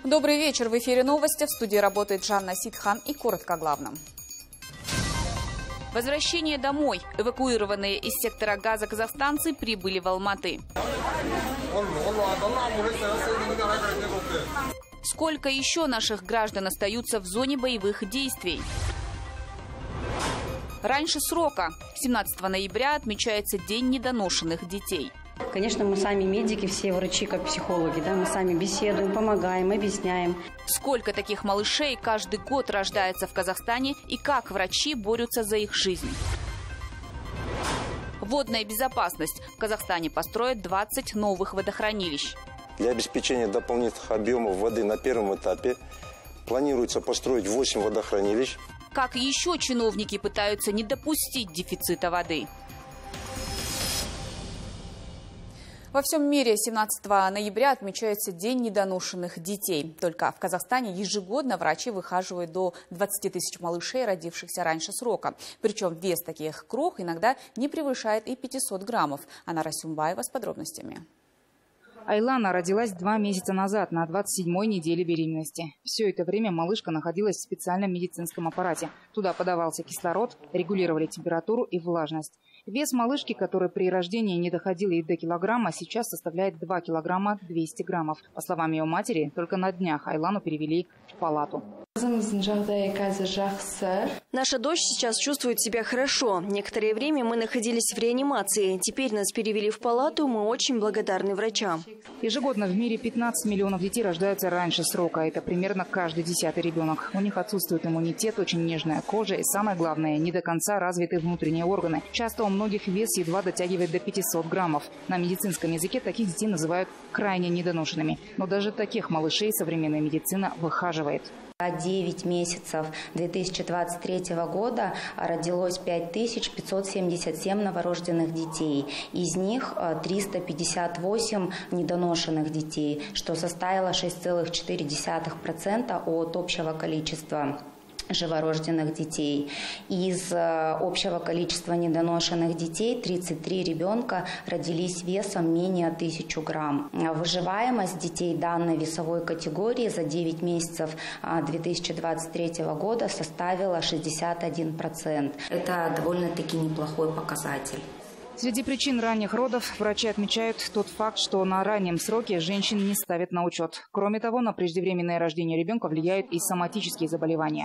Добрый вечер. В эфире новости. В студии работает Жанна Ситхан и коротко о главном. Возвращение домой. Эвакуированные из сектора Газа казахстанцы прибыли в Алматы. Сколько еще наших граждан остаются в зоне боевых действий? Раньше срока. 17 ноября отмечается День недоношенных детей. Конечно, мы сами медики, все врачи, как психологи, да, мы сами беседуем, помогаем, объясняем. Сколько таких малышей каждый год рождается в Казахстане и как врачи борются за их жизнь? Водная безопасность. В Казахстане построят 20 новых водохранилищ. Для обеспечения дополнительных объемов воды на первом этапе планируется построить 8 водохранилищ. Как еще чиновники пытаются не допустить дефицита воды? Во всем мире 17 ноября отмечается День недоношенных детей. Только в Казахстане ежегодно врачи выхаживают до 20 тысяч малышей, родившихся раньше срока. Причем вес таких крох иногда не превышает и 500 граммов. Анара Сюмбаева с подробностями. Айлана родилась 2 месяца назад, на 27-й неделе беременности. Все это время малышка находилась в специальном медицинском аппарате. Туда подавался кислород, регулировали температуру и влажность. Вес малышки, который при рождении не доходил и до килограмма, сейчас составляет 2 килограмма 200 граммов. По словам ее матери, только на днях Айлану перевели в палату. Наша дочь сейчас чувствует себя хорошо. Некоторое время мы находились в реанимации. Теперь нас перевели в палату. Мы очень благодарны врачам. Ежегодно в мире 15 миллионов детей рождаются раньше срока. Это примерно каждый 10-й ребенок. У них отсутствует иммунитет, очень нежная кожа и, самое главное, не до конца развиты внутренние органы. Часто у многих вес едва дотягивает до 500 граммов. На медицинском языке таких детей называют крайне недоношенными. Но даже таких малышей современная медицина выхаживает. 9 месяцев 2023 года родилось 5577 новорожденных детей. Из них 358 недоношенных детей, что составило 6,4% от общего количества живорожденных детей. Из общего количества недоношенных детей 33 ребенка родились весом менее 1000 грамм. Выживаемость детей данной весовой категории за 9 месяцев 2023 года составила 61%. Это довольно-таки неплохой показатель. Среди причин ранних родов врачи отмечают тот факт, что на раннем сроке женщин не ставят на учет. Кроме того, на преждевременное рождение ребенка влияют и соматические заболевания.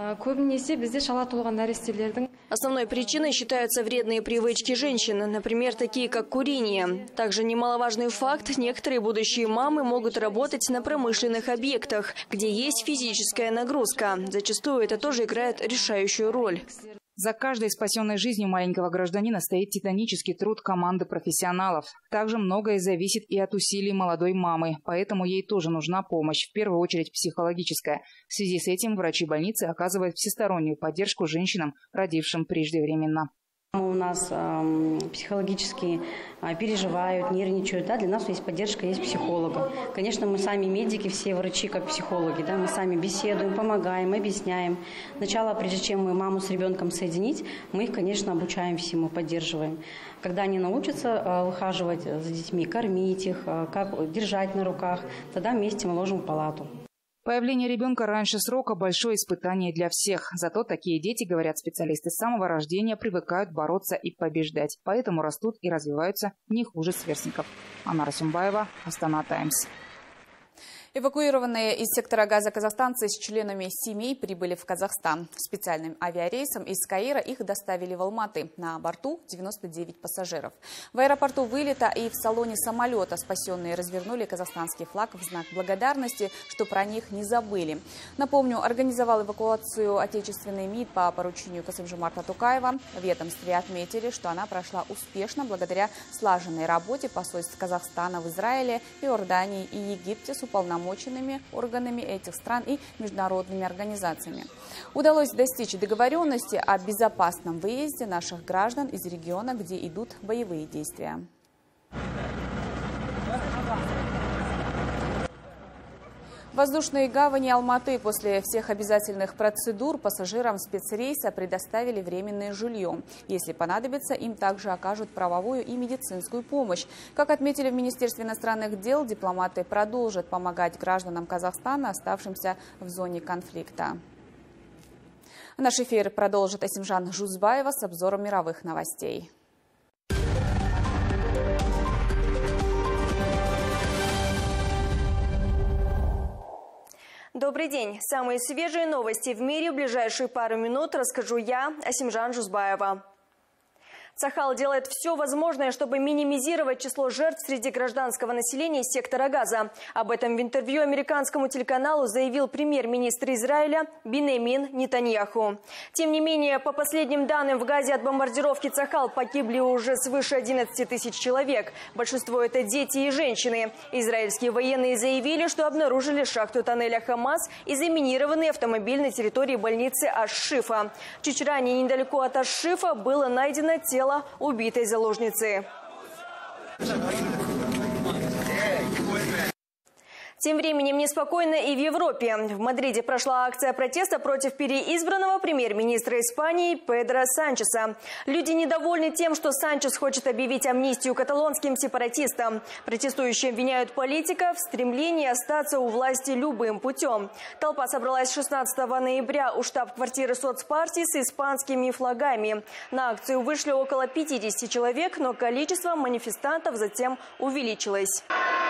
Основной причиной считаются вредные привычки женщин, например, такие как курение. Также немаловажный факт – некоторые будущие мамы могут работать на промышленных объектах, где есть физическая нагрузка. Зачастую это тоже играет решающую роль. За каждой спасенной жизнью маленького гражданина стоит титанический труд команды профессионалов. Также многое зависит и от усилий молодой мамы, поэтому ей тоже нужна помощь, в первую очередь психологическая. В связи с этим врачи больницы оказывают всестороннюю поддержку женщинам, родившим преждевременно. У нас психологически переживают, нервничают. Да? Для нас есть поддержка, есть психолога. Конечно, мы сами медики, все врачи как психологи. Да? Мы сами беседуем, помогаем, объясняем. Сначала, прежде чем мы маму с ребенком соединить, мы их, конечно, обучаем всему, поддерживаем. Когда они научатся выхаживать за детьми, кормить их, как держать на руках, тогда вместе мы ложим в палату. Появление ребенка раньше срока – большое испытание для всех. Зато такие дети, говорят специалисты, с самого рождения привыкают бороться и побеждать. Поэтому растут и развиваются не хуже сверстников. Анара Сюмбаева, Астана Таймс. Эвакуированные из сектора Газа казахстанцы с членами семей прибыли в Казахстан. Специальным авиарейсом из Каира их доставили в Алматы. На борту 99 пассажиров. В аэропорту вылета и в салоне самолета спасенные развернули казахстанский флаг в знак благодарности, что про них не забыли. Напомню, организовал эвакуацию отечественный МИД по поручению Касым-Жомарта Токаева. В ведомстве отметили, что она прошла успешно благодаря слаженной работе посольств Казахстана в Израиле, Иордании и Египте с уполномоченными органами этих стран и международными организациями. Удалось достичь договоренности о безопасном выезде наших граждан из региона, где идут боевые действия. В воздушной гавани Алматы после всех обязательных процедур пассажирам спецрейса предоставили временное жилье. Если понадобится, им также окажут правовую и медицинскую помощь. Как отметили в Министерстве иностранных дел, дипломаты продолжат помогать гражданам Казахстана, оставшимся в зоне конфликта. Наш эфир продолжит Асимжан Жузбаева с обзором мировых новостей. Добрый день. Самые свежие новости в мире в ближайшие пару минут расскажу я, Асимжан Жузбаева. Цахал делает все возможное, чтобы минимизировать число жертв среди гражданского населения сектора Газа. Об этом в интервью американскому телеканалу заявил премьер-министр Израиля Биньямин Нетаньяху. Тем не менее, по последним данным, в Газе от бомбардировки Цахал погибли уже свыше 11 тысяч человек. Большинство – это дети и женщины. Израильские военные заявили, что обнаружили шахту тоннеля Хамас и заминированный автомобиль на территории больницы Аш-Шифа. Чуть ранее, недалеко от Аш-Шифа, было найдено тело убитой заложницы. Тем временем неспокойно и в Европе. В Мадриде прошла акция протеста против переизбранного премьер-министра Испании Педро Санчеса. Люди недовольны тем, что Санчес хочет объявить амнистию каталонским сепаратистам. Протестующие обвиняют политика в стремлении остаться у власти любым путем. Толпа собралась 16 ноября у штаб-квартиры соцпартии с испанскими флагами. На акцию вышли около 50 человек, но количество манифестантов затем увеличилось.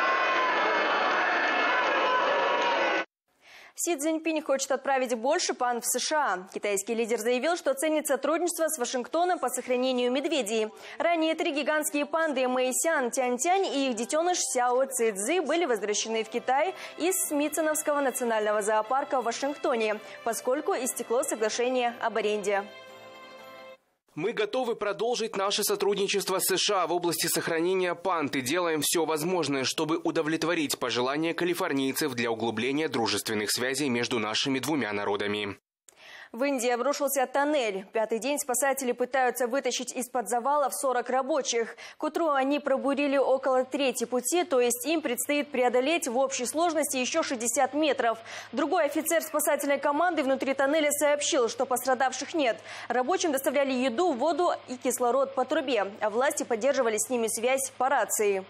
Си Цзиньпинь хочет отправить больше панд в США. Китайский лидер заявил, что ценит сотрудничество с Вашингтоном по сохранению медведей. Ранее 3 гигантские панды Мэйсян, Тянь-Тянь и их детеныш Сяо Цзи были возвращены в Китай из Смитсоновского национального зоопарка в Вашингтоне, поскольку истекло соглашение об аренде. Мы готовы продолжить наше сотрудничество с США в области сохранения панд и делаем все возможное, чтобы удовлетворить пожелания калифорнийцев для углубления дружественных связей между нашими двумя народами. В Индии обрушился тоннель. 5-й день спасатели пытаются вытащить из-под завалов 40 рабочих. К утру они пробурили около трети пути, то есть им предстоит преодолеть в общей сложности еще 60 метров. Другой офицер спасательной команды внутри тоннеля сообщил, что пострадавших нет. Рабочим доставляли еду, воду и кислород по трубе, а власти поддерживали с ними связь по рации.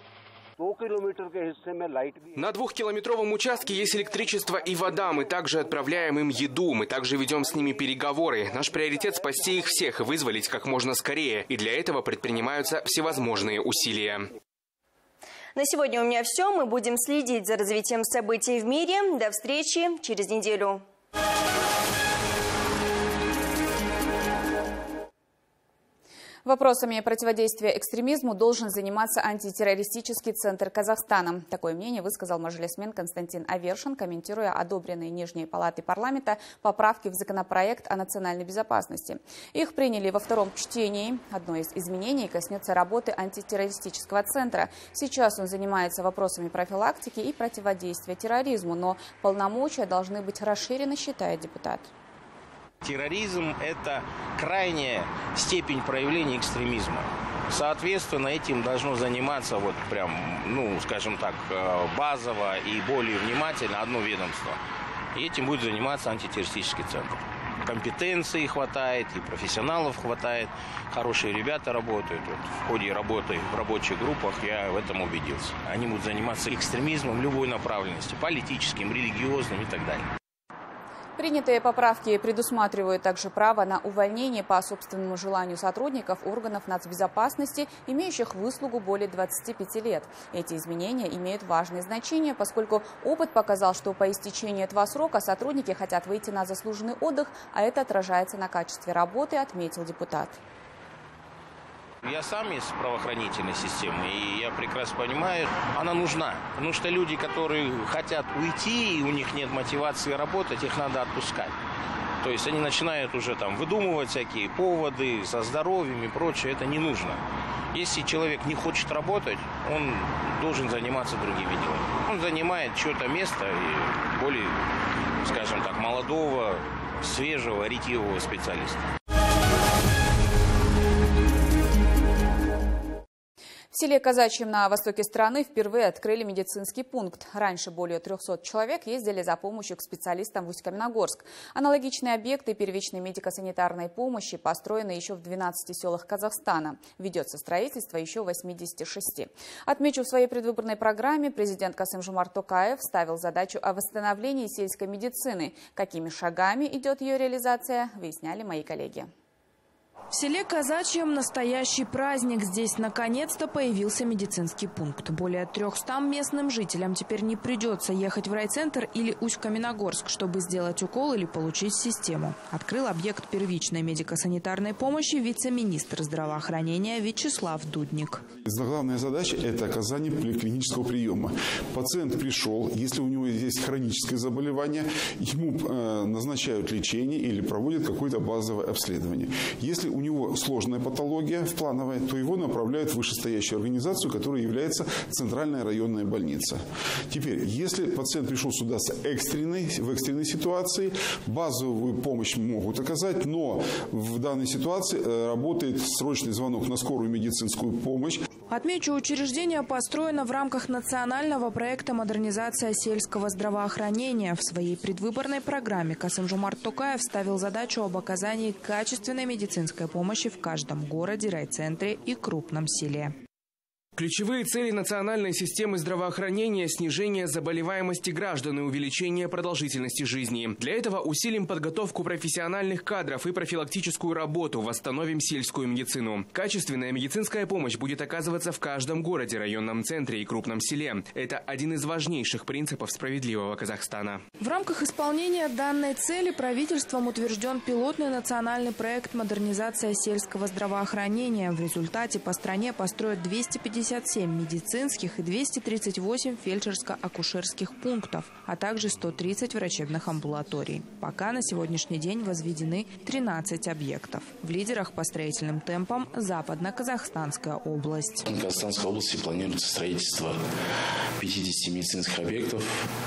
На 2-километровом участке есть электричество и вода. Мы также отправляем им еду. Мы также ведем с ними переговоры. Наш приоритет – спасти их всех и вызволить как можно скорее. И для этого предпринимаются всевозможные усилия. На сегодня у меня все. Мы будем следить за развитием событий в мире. До встречи через неделю. Вопросами противодействия экстремизму должен заниматься антитеррористический центр Казахстана. Такое мнение высказал мажилисмен Константин Авершин, комментируя одобренные Нижней палатой парламента поправки в законопроект о национальной безопасности. Их приняли во 2-м чтении. Одно из изменений коснется работы антитеррористического центра. Сейчас он занимается вопросами профилактики и противодействия терроризму, но полномочия должны быть расширены, считает депутат. Терроризм – это крайняя степень проявления экстремизма. Соответственно, этим должно заниматься вот прям, скажем так, базово и более внимательно одно ведомство. И этим будет заниматься антитеррористический центр. Компетенции хватает, и профессионалов хватает, хорошие ребята работают. Вот в ходе работы в рабочих группах я в этом убедился. Они будут заниматься экстремизмом любой направленности, политическим, религиозным и так далее. Принятые поправки предусматривают также право на увольнение по собственному желанию сотрудников органов нацбезопасности, имеющих выслугу более 25 лет. Эти изменения имеют важное значение, поскольку опыт показал, что по истечении этого срока сотрудники хотят выйти на заслуженный отдых, а это отражается на качестве работы, отметил депутат. Я сам из правоохранительной системы, и я прекрасно понимаю, она нужна. Потому что люди, которые хотят уйти, и у них нет мотивации работать, их надо отпускать. То есть они начинают уже там выдумывать всякие поводы со здоровьем и прочее. Это не нужно. Если человек не хочет работать, он должен заниматься другими делами. Он занимает чье-то место и более, скажем так, молодого, свежего, ретивого специалиста. В селе Казачьем на востоке страны впервые открыли медицинский пункт. Раньше более 300 человек ездили за помощью к специалистам в Усть-Каменогорск. Аналогичные объекты первичной медико-санитарной помощи построены еще в 12 селах Казахстана. Ведется строительство еще в 86. Отмечу, в своей предвыборной программе президент Касым-Жомарт Токаев ставил задачу о восстановлении сельской медицины. Какими шагами идет ее реализация, выясняли мои коллеги. В селе Казачьем настоящий праздник. Здесь наконец-то появился медицинский пункт. Более 300 местным жителям теперь не придется ехать в райцентр или Усть-Каменогорск, чтобы сделать укол или получить систему. Открыл объект первичной медико-санитарной помощи вице-министр здравоохранения Вячеслав Дудник. Главная задача – это оказание поликлинического приема. Пациент пришел, если у него есть хроническое заболевание, ему назначают лечение или проводят какое-то базовое обследование. Если у него сложная патология плановая, то его направляют в вышестоящую организацию, которая является центральная районная больница. Теперь, если пациент пришел сюда в экстренной ситуации, базовую помощь могут оказать, но в данной ситуации работает срочный звонок на скорую медицинскую помощь. Отмечу, учреждение построено в рамках национального проекта «Модернизация сельского здравоохранения». В своей предвыборной программе Касым-Жомарт Токаев ставил задачу об оказании качественной медицинской помощи в каждом городе, райцентре и крупном селе. Ключевые цели национальной системы здравоохранения – снижение заболеваемости граждан и увеличение продолжительности жизни. Для этого усилим подготовку профессиональных кадров и профилактическую работу, восстановим сельскую медицину. Качественная медицинская помощь будет оказываться в каждом городе, районном центре и крупном селе. Это один из важнейших принципов справедливого Казахстана. В рамках исполнения данной цели правительством утвержден пилотный национальный проект «Модернизация сельского здравоохранения». В результате по стране построят 257 медицинских и 238 фельдшерско-акушерских пунктов, а также 130 врачебных амбулаторий. Пока на сегодняшний день возведены 13 объектов. В лидерах по строительным темпам Западно-Казахстанская область. В Казахстанской области планируется строительство 50 медицинских объектов.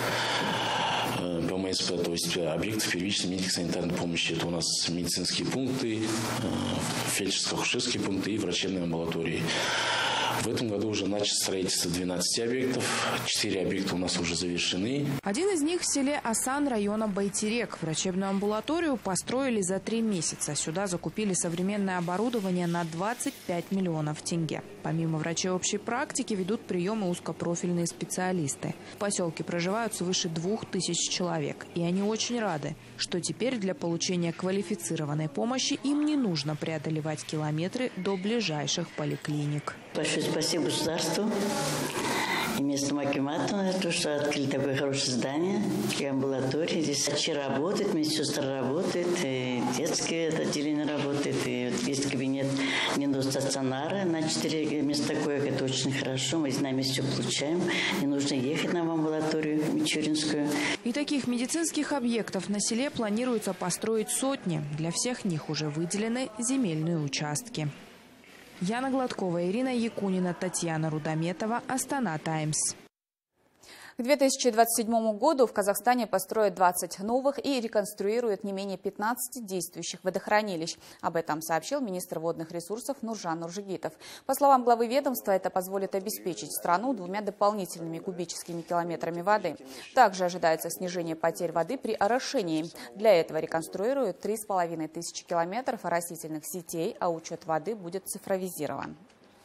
ПМСП, то есть объектов первичной медико-санитарной помощи. Это у нас медицинские пункты, фельдшерско-акушерские пункты и врачебные амбулатории. В этом году уже начато строительство 12 объектов. 4 объекта у нас уже завершены. Один из них в селе Асан района Байтерек. Врачебную амбулаторию построили за 3 месяца. Сюда закупили современное оборудование на 25 миллионов тенге. Помимо врачей общей практики ведут приемы узкопрофильные специалисты. В поселке проживают свыше 2000 человек. И они очень рады, что теперь для получения квалифицированной помощи им не нужно преодолевать километры до ближайших поликлиник. Большое спасибо государству и местному акимату за то, что открыли такое хорошее здание и амбулатории. Здесь врачи работают, медсестры работают, и детское отделение работает, и есть кабинет стационара на 4 места коек. Это очень хорошо, мы знаем, все получаем. Не нужно ехать нам в амбулаторию Мичуринскую. И таких медицинских объектов на селе планируется построить сотни. Для всех них уже выделены земельные участки. Яна Гладкова, Ирина Якунина, Татьяна Рудометова, Астана Таймс. К 2027 году в Казахстане построят 20 новых и реконструируют не менее 15 действующих водохранилищ. Об этом сообщил министр водных ресурсов Нуржан Нуржигитов. По словам главы ведомства, это позволит обеспечить страну 2 дополнительными кубическими километрами воды. Также ожидается снижение потерь воды при орошении. Для этого реконструируют 3500 километров оросительных сетей, а учет воды будет цифровизирован.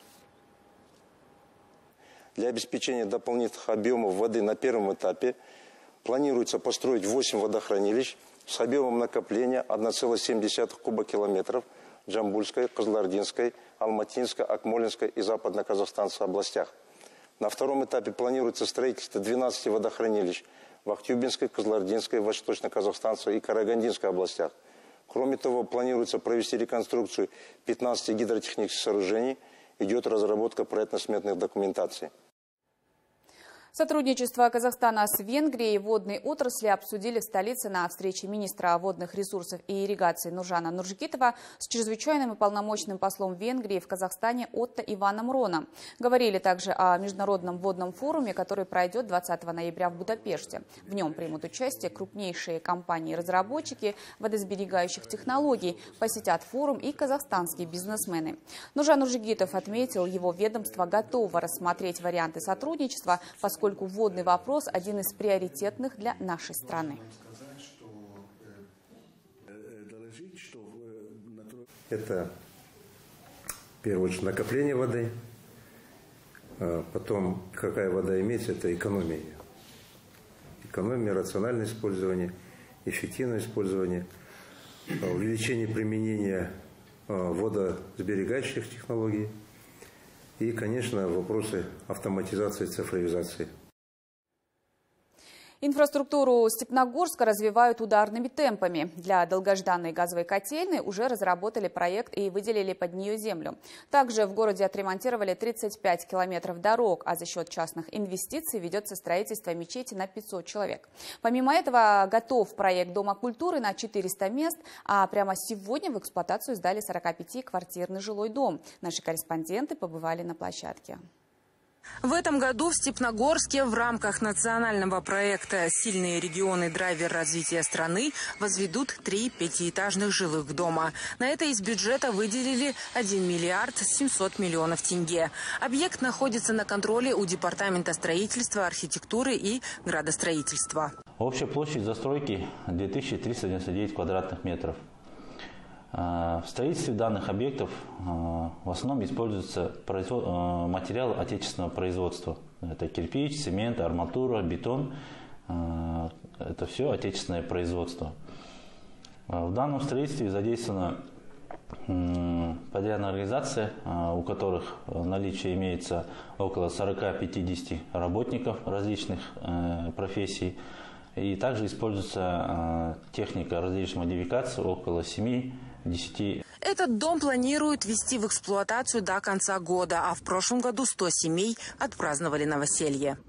Для обеспечения дополнительных объемов воды на первом этапе планируется построить 8 водохранилищ с объемом накопления 1,7 кубокилометров в Джамбульской, Кызылординской, Алматинской, Акмолинской и Западно-Казахстанской областях. На втором этапе планируется строительство 12 водохранилищ в Актюбинской, Кызылординской, Восточно-Казахстанской и Карагандинской областях. Кроме того, планируется провести реконструкцию 15 гидротехнических сооружений. Идет разработка проектно-сметных документаций. Сотрудничество Казахстана с Венгрией в водной отрасли обсудили в столице на встрече министра водных ресурсов и ирригации Нуржана Нуржигитова с чрезвычайным и полномочным послом Венгрии в Казахстане Отто Иваном Роном. Говорили также о международном водном форуме, который пройдет 20 ноября в Будапеште. В нем примут участие крупнейшие компании-разработчики водосберегающих технологий, посетят форум и казахстанские бизнесмены. Нуржан Нуржигитов отметил, его ведомство готово рассмотреть варианты сотрудничества, поскольку водный вопрос – один из приоритетных для нашей страны. Это, в первую очередь, накопление воды, потом, какая вода имеется, это экономия. Экономия, рациональное использование, эффективное использование, увеличение применения водосберегающих технологий и, конечно, вопросы автоматизации и цифровизации. Инфраструктуру Степногорска развивают ударными темпами. Для долгожданной газовой котельной уже разработали проект и выделили под нее землю. Также в городе отремонтировали 35 километров дорог, а за счет частных инвестиций ведется строительство мечети на 500 человек. Помимо этого, готов проект Дома культуры на 400 мест, а прямо сегодня в эксплуатацию сдали 45-квартирный жилой дом. Наши корреспонденты побывали на площадке. В этом году в Степногорске в рамках национального проекта «Сильные регионы. Драйвер развития страны» возведут 3 пятиэтажных жилых дома. На это из бюджета выделили 1 миллиард 700 миллионов тенге. Объект находится на контроле у Департамента строительства, архитектуры и градостроительства. Общая площадь застройки 2399 квадратных метров. В строительстве данных объектов в основном используются материалы отечественного производства. Это кирпич, цемент, арматура, бетон. Это все отечественное производство. В данном строительстве задействована подрядная организация, у которых в наличии имеется около 40-50 работников различных профессий. И также используется техника различных модификаций, около 7-10. Этот дом планируют ввести в эксплуатацию до конца года, а в прошлом году 100 семей отпраздновали новоселье.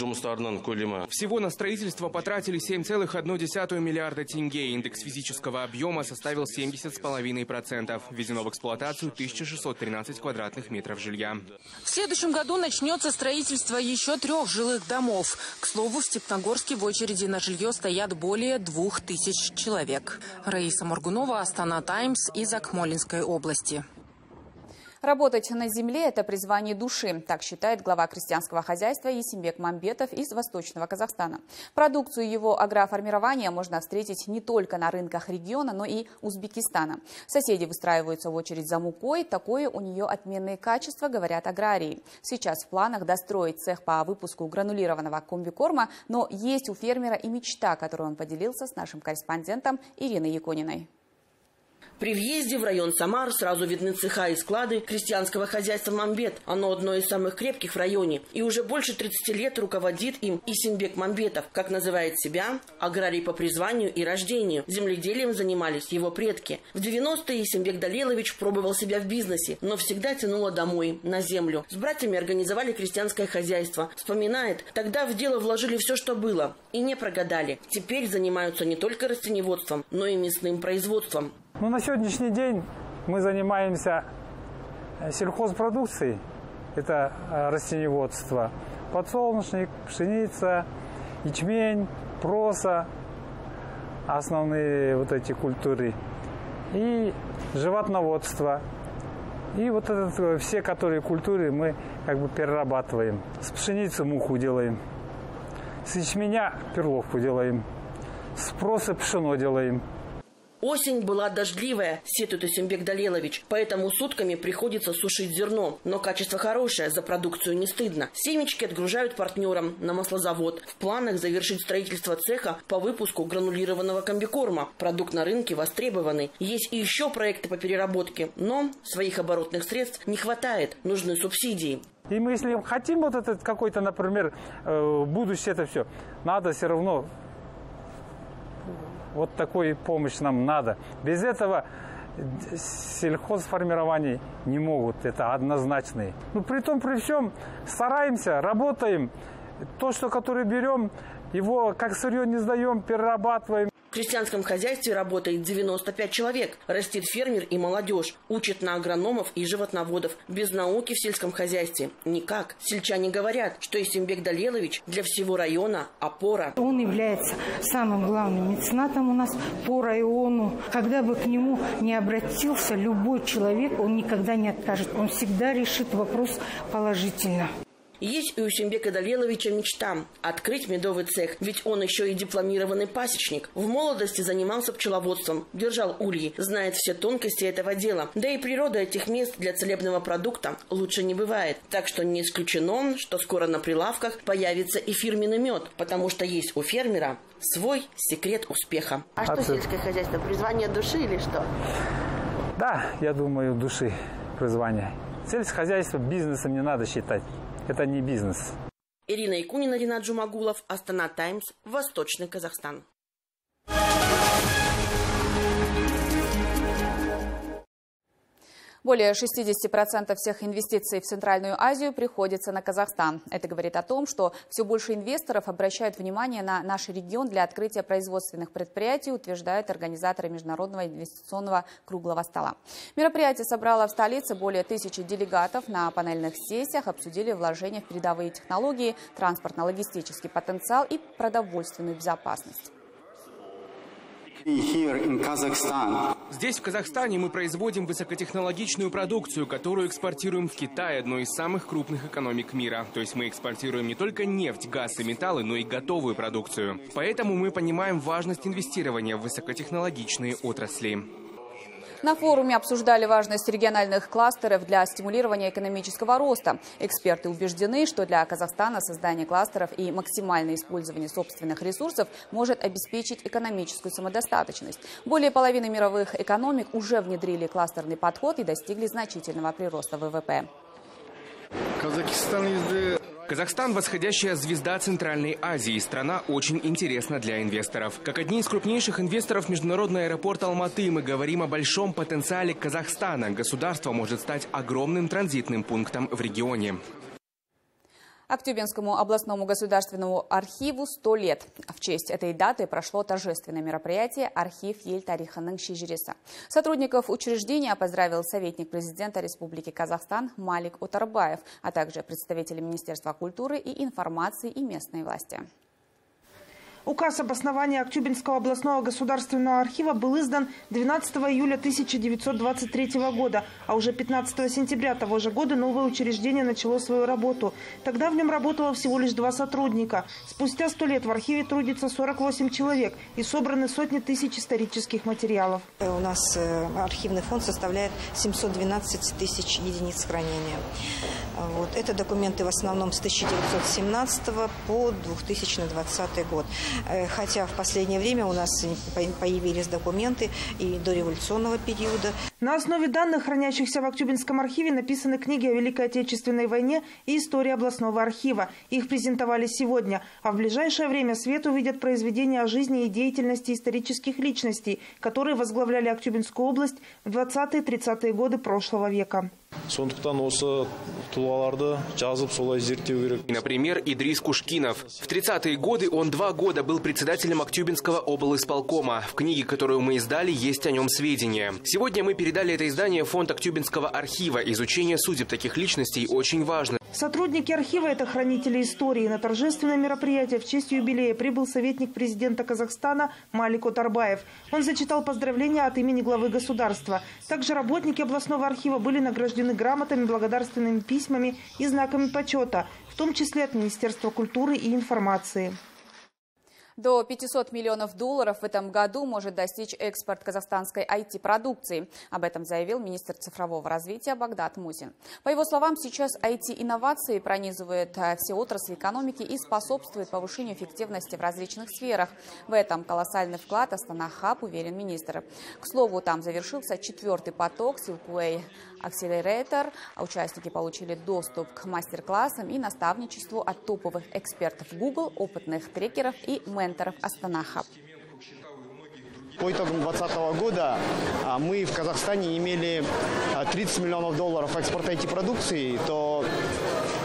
Всего на строительство потратили 7,1 миллиарда тенге. Индекс физического объема составил 70,5%. Введено в эксплуатацию 1613 квадратных метров жилья. В следующем году начнется строительство еще 3 жилых домов. К слову, в Степногорске в очереди на жилье стоят более 2000 человек. Раиса Моргунова, Астана Таймс из Акмолинской области. Работать на земле – это призвание души, так считает глава крестьянского хозяйства Есенбек Мамбетов из Восточного Казахстана. Продукцию его агроформирования можно встретить не только на рынках региона, но и Узбекистана. Соседи выстраиваются в очередь за мукой, такое у нее отменные качества, говорят аграрии. Сейчас в планах достроить цех по выпуску гранулированного комбикорма, но есть у фермера и мечта, которую он поделился с нашим корреспондентом Ириной Якониной. При въезде в район Самар сразу видны цеха и склады крестьянского хозяйства Мамбет. Оно одно из самых крепких в районе. И уже больше 30 лет руководит им Есенбек Мамбетов. Как называет себя, аграрий по призванию и рождению. Земледелием занимались его предки. В 90-е Есенбек Далелович пробовал себя в бизнесе, но всегда тянуло домой, на землю. С братьями организовали крестьянское хозяйство. Вспоминает, тогда в дело вложили все, что было. И не прогадали. Теперь занимаются не только растениеводством, но и мясным производством. На сегодняшний день мы занимаемся сельхозпродукцией. Это растениеводство. Подсолнечник, пшеница, ячмень, проса. Основные вот эти культуры. И животноводство. И вот это, все, которые культуры, мы как бы перерабатываем. С пшеницы муку делаем. С ячменя перловку делаем. С проса пшено делаем. Осень была дождливая, сетует Есенбек Далелович, поэтому сутками приходится сушить зерно. Но качество хорошее, за продукцию не стыдно. Семечки отгружают партнерам на маслозавод. В планах завершить строительство цеха по выпуску гранулированного комбикорма. Продукт на рынке востребованный. Есть и еще проекты по переработке, но своих оборотных средств не хватает, нужны субсидии. И мы, если хотим вот этот какой-то, например, будущее это все, надо все равно... Вот такой помощь нам надо. Без этого сельхозформирование не могут. Это однозначно. При том, при всем, стараемся, работаем. То, которое берем, его как сырье не сдаем, перерабатываем. В крестьянском хозяйстве работает 95 человек. Растит фермер и молодежь. Учит на агрономов и животноводов. Без науки в сельском хозяйстве никак. Сельчане говорят, что Исимбек Далелович для всего района опора. Он является самым главным меценатом у нас по району. Когда бы к нему не обратился любой человек, он никогда не откажет. Он всегда решит вопрос положительно. Есть у Исимбека Далеловича мечта – открыть медовый цех, ведь он еще и дипломированный пасечник. В молодости занимался пчеловодством, держал ульи, знает все тонкости этого дела. Да и природа этих мест для целебного продукта лучше не бывает. Так что не исключено, что скоро на прилавках появится и фирменный мед, потому что есть у фермера свой секрет успеха. А что сельское хозяйство? Призвание души или что? Да, я думаю, души призвание. Сельское хозяйство бизнесом не надо считать. Это не бизнес. Ирина Якунина, Ринат Джумагулов, Астана Таймс, Восточный Казахстан. Более 60% всех инвестиций в Центральную Азию приходится на Казахстан. Это говорит о том, что все больше инвесторов обращают внимание на наш регион для открытия производственных предприятий, утверждают организаторы Международного инвестиционного круглого стола. Мероприятие собрало в столице более 1000 делегатов. На панельных сессиях обсудили вложения в передовые технологии, транспортно-логистический потенциал и продовольственную безопасность. Здесь, в Казахстане, мы производим высокотехнологичную продукцию, которую экспортируем в Китай, одной из самых крупных экономик мира. То есть мы экспортируем не только нефть, газ и металлы, но и готовую продукцию. Поэтому мы понимаем важность инвестирования в высокотехнологичные отрасли. На форуме обсуждали важность региональных кластеров для стимулирования экономического роста. Эксперты убеждены, что для Казахстана создание кластеров и максимальное использование собственных ресурсов может обеспечить экономическую самодостаточность. Более половины мировых экономик уже внедрили кластерный подход и достигли значительного прироста ВВП. Казахстан – восходящая звезда Центральной Азии. Страна очень интересна для инвесторов. Как одни из крупнейших инвесторов международный аэропорт Алматы мы говорим о большом потенциале Казахстана. Государство может стать огромным транзитным пунктом в регионе. Актюбинскому областному государственному архиву 100 лет. В честь этой даты прошло торжественное мероприятие «Архив ел тарихының шежіресі». Сотрудников учреждения поздравил советник президента Республики Казахстан Малик Отарбаев, а также представители Министерства культуры и информации и местной власти. Указ об основании Актюбинского областного государственного архива был издан 12 июля 1923 года, а уже 15 сентября того же года новое учреждение начало свою работу. Тогда в нем работало всего лишь 2 сотрудника. Спустя 100 лет в архиве трудится 48 человек и собраны сотни тысяч исторических материалов. У нас архивный фонд составляет 712 тысяч единиц хранения. Это документы в основном с 1917 по 2020 год. Хотя в последнее время у нас появились документы и дореволюционного периода. На основе данных, хранящихся в Актюбинском архиве, написаны книги о Великой Отечественной войне и истории областного архива. Их презентовали сегодня, а в ближайшее время свет увидят произведения о жизни и деятельности исторических личностей, которые возглавляли Актюбинскую область в 20-30-е годы прошлого века. Например, Идрис Кушкинов. В 30-е годы он 2 года был председателем Актюбинского облисполкома. В книге, которую мы издали, есть о нем сведения. Сегодня мы передали это издание в фонд Актюбинского архива. Изучение судеб таких личностей очень важно. Сотрудники архива – это хранители истории. На торжественное мероприятие в честь юбилея прибыл советник президента Казахстана Малик Отарбаев. Он зачитал поздравления от имени главы государства. Также работники областного архива были награждены грамотами, благодарственными письмами и знаками почета, в том числе от Министерства культуры и информации. До $500 миллионов в этом году может достичь экспорт казахстанской IT-продукции. Об этом заявил министр цифрового развития Багдат Мусин. По его словам, сейчас IT-инновации пронизывают все отрасли экономики и способствуют повышению эффективности в различных сферах. В этом колоссальный вклад Астана Хаб, уверен министр. К слову, там завершился 4-й поток Silkway Accelerator. Участники получили доступ к мастер-классам и наставничеству от топовых экспертов Google, опытных трекеров и менторов Астана Хаб. По итогам 2020 года мы в Казахстане имели $30 миллионов экспорта IT-продукции, то по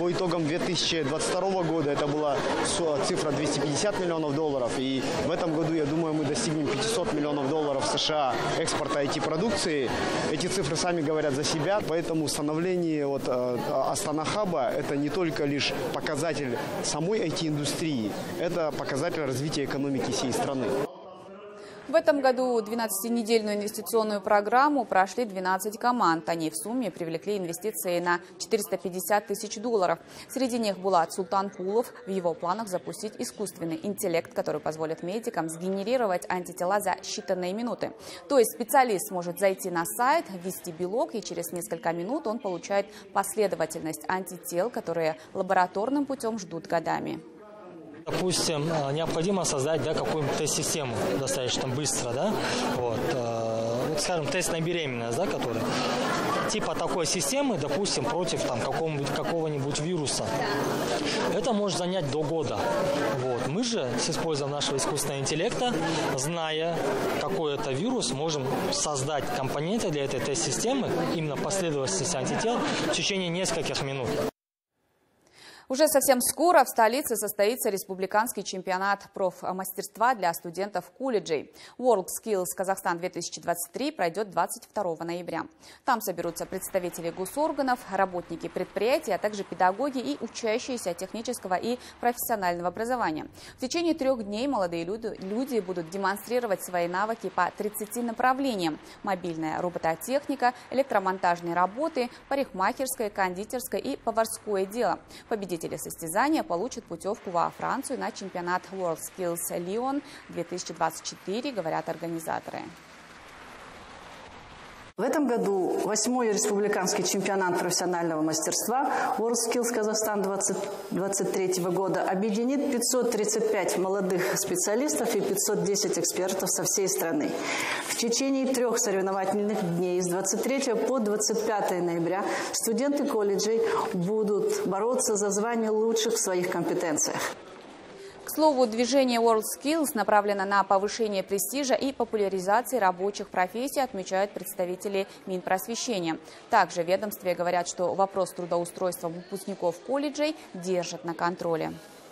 по итогам 2022 года это была цифра 250 миллионов долларов. И в этом году, я думаю, мы достигнем 500 миллионов долларов США экспорта IT-продукции. Эти цифры сами говорят за себя. Поэтому становление Астана Хаба – это не только лишь показатель самой IT-индустрии, это показатель развития экономики всей страны. В этом году 12-недельную инвестиционную программу прошли 12 команд. Они в сумме привлекли инвестиции на 450 тысяч долларов. Среди них Булат Султанкулов. В его планах запустить искусственный интеллект, который позволит медикам сгенерировать антитела за считанные минуты. То есть специалист сможет зайти на сайт, ввести белок, и через несколько минут он получает последовательность антител, которые лабораторным путем ждут годами. Допустим, необходимо создать какую-нибудь тест-систему достаточно быстро, скажем, тест на беременность, который типа такой системы, допустим, против какого-нибудь вируса. Это может занять до года. Мы же с использованием нашего искусственного интеллекта, зная, какой это вирус, можем создать компоненты для этой тест-системы, именно последовательность антител, в течение нескольких минут. Уже совсем скоро в столице состоится республиканский чемпионат профмастерства для студентов колледжей. WorldSkills Казахстан 2023 пройдет 22 ноября. Там соберутся представители госорганов, работники предприятий, а также педагоги и учащиеся технического и профессионального образования. В течение 3 дней молодые люди будут демонстрировать свои навыки по 30 направлениям: мобильная робототехника, электромонтажные работы, парикмахерское, кондитерское и поварское дело. Победители состязания получат путевку во Францию на чемпионат WorldSkills Lyon 2024, говорят организаторы. В этом году 8-й республиканский чемпионат профессионального мастерства WorldSkills Казахстан 2023 года объединит 535 молодых специалистов и 510 экспертов со всей страны. В течение 3 соревновательных дней с 23 по 25 ноября студенты колледжей будут бороться за звание лучших в своих компетенциях. К слову, движение WorldSkills направлено на повышение престижа и популяризации рабочих профессий, отмечают представители Минпросвещения. Также в ведомстве говорят, что вопрос трудоустройства выпускников колледжей держат на контроле.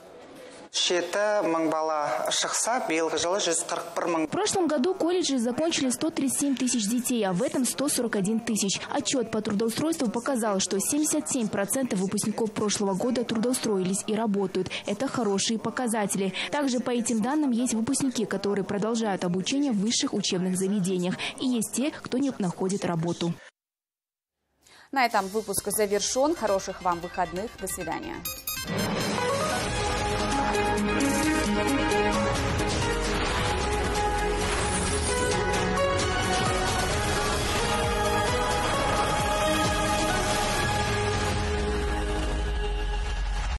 В прошлом году колледжи закончили 137 тысяч детей, а в этом 141 тысяч. Отчет по трудоустройству показал, что 77% выпускников прошлого года трудоустроились и работают. Это хорошие показатели. Также по этим данным есть выпускники, которые продолжают обучение в высших учебных заведениях. И есть те, кто не находит работу. На этом выпуск завершен. Хороших вам выходных. До свидания.